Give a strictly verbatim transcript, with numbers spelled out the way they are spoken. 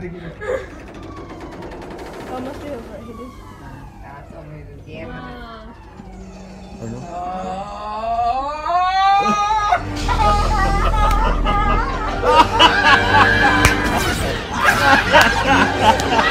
Oh, must be overrated. That's only the game. Ano? Oh!